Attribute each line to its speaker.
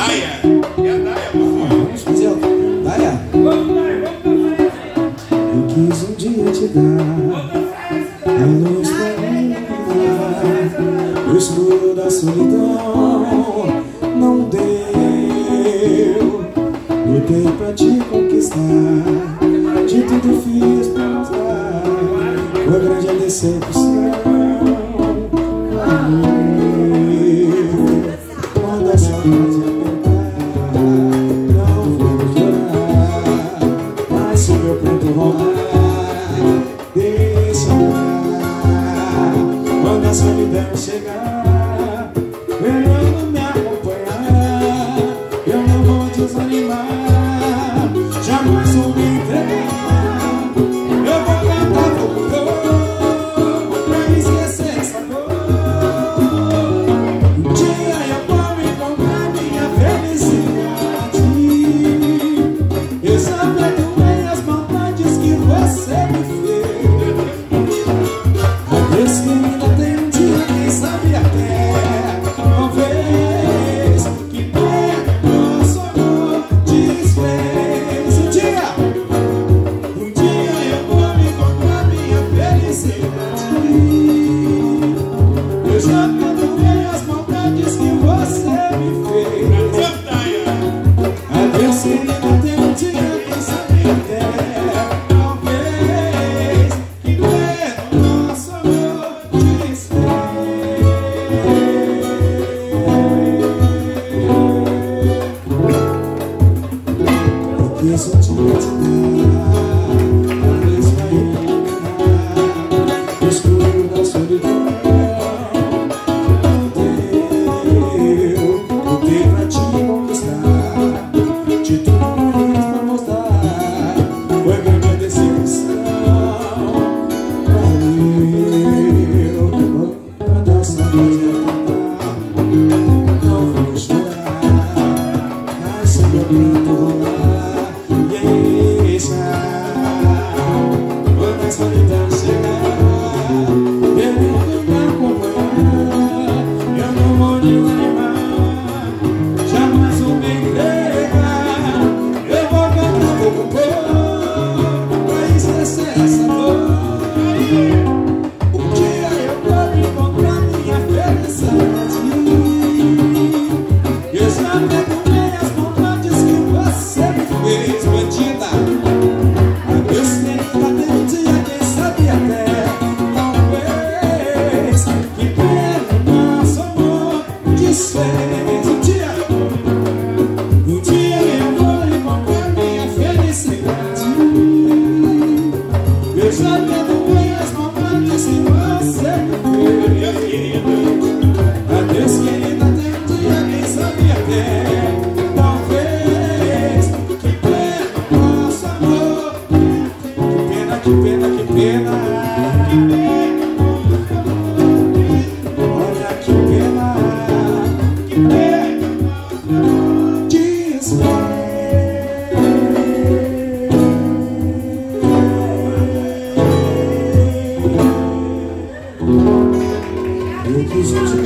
Speaker 1: Daia. É a Daia,
Speaker 2: vamos fazer outra. Daia. Eu quis um dia te dar a luz pra mim, o escuro da solidão não deu. Lutei pra te conquistar, de tudo fiz pra mostrar, foi grande a decepção. Quando a saudade apertar, não vou chorar, mas se meu pranto rolar, deixa rolar. Quando a solidão chegar, querendo me acompanhar, eu não vou desanimar, jamais vou me entregar. Eu vou cantar como dor, pra esquecer essa dor. Um dia eu vou encontrar minha felicidade. Eu já perdoei as maldades que você me fez. Adeus, querida, tem um dia, quem sabe até talvez que perto nosso amor desfez. Um dia eu vou encontrar minha felicidade. Eu já perdoei as maldades que você me fez. Adeus, querida, tem um dia, quem sabe até talvez que perto nosso amor desfez. Porque se eu tiver te dar, talvez vai iluminar o escuro da solidão. Lutei pra te conquistar, de tudo fiz pra mostrar, foi grande a decepção. Valeu, quando a saudade apertar, não vou chorar, mas se meu pranto rolar, deixa. Quando a solidão chegar, querendo me acompanhar, eu não vou desanimar, jamais vou me entregar. Eu vou cantar como dor, pra esquecer essa dor. Um dia eu vou encontrar minha felicidade. Eu já perdoei as maldades que você me fez, bandida. Adeus, querida, tem um dia, quem sabe até talvez que pelo nosso amor desfez. Um dia eu vou encontrar minha felicidade. Eu já perdoei as maldades que você me fez. Adeus, querida, tem um dia, quem sabe até talvez que pelo nosso amor. Que pena, que pena, que pena, que pena. Olha que pena, que pena, desfez. Eu quis te